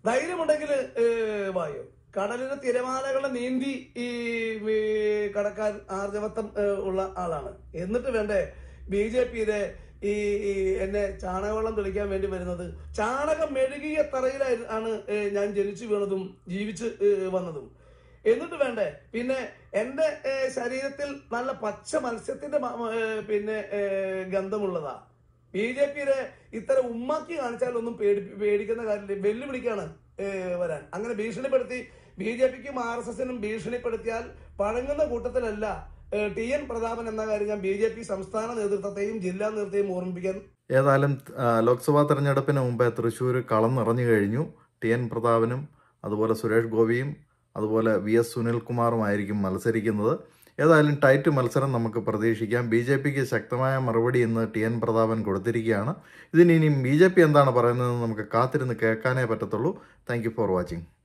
ധൈര്യമുണ്ടെങ്കിൽ വായോ. കടലിലെ തിരമാലകളെ നീന്തി കടക്കാൻ ആർജവത്വം ഉള്ള ആളാണ്. എന്നിട്ട് വേണ്ടേ BJPയിലെ എന്നെ ചാണകവെള്ളം തെളിക്കാൻ വേണ്ടി വരുന്നത്? ചാണകം മെഴുകിയ തറയിലാണ് ഞാൻ ജനിച്ചു വീണതും ജീവിച്ച് വന്നതും. എന്നിട്ട് വേണ്ടേ പിന്നെ എന്റെ ശരീരത്തിൽ നല്ല പച്ച മത്സ്യത്തിന്റെ പിന്നെ ഗന്ധമുള്ളതാ. BJPയിലെ ഇത്തരം ഉമ്മാക്കി കാണിച്ചാലൊന്നും പേടിക്കുന്ന കാര്യമില്ല. വെല്ലുവിളിക്കാണ് വരാൻ. അങ്ങനെ ഭീഷണിപ്പെടുത്തി BJPക്കും RSSനും ഭീഷണിപ്പെടുത്തിയാൽ പഴങ്ങുന്ന കൂട്ടത്തിലല്ല TN പ്രതാപൻ എന്ന കാര്യം ഞാൻ BJP സംസ്ഥാന നേതൃത്വത്തെയും ജില്ലാ നേതൃത്വത്തെയും ഓർമ്മിപ്പിക്കാൻ. ഏതായാലും ലോക്സഭാ തെരഞ്ഞെടുപ്പിന് മുമ്പേ തൃശ്ശൂർ കളം നിറഞ്ഞു കഴിഞ്ഞു. TN പ്രതാപനും അതുപോലെ സുരേഷ് ഗോപിയും അതുപോലെ VS സുനിൽകുമാറുമായിരിക്കും മത്സരിക്കുന്നത്. ഏതായാലും ടൈറ്റ് മത്സരം നമുക്ക് പ്രതീക്ഷിക്കാം. BJPക്ക് ശക്തമായ മറുപടി ഇന്ന് TN പ്രതാപൻ കൊടുത്തിരിക്കുകയാണ്. ഇതിനിയും BJP എന്താണ് പറയുന്നതെന്ന് നമുക്ക് കാത്തിരുന്ന് കേൾക്കാനേ പറ്റത്തുള്ളൂ. Thank you for watching.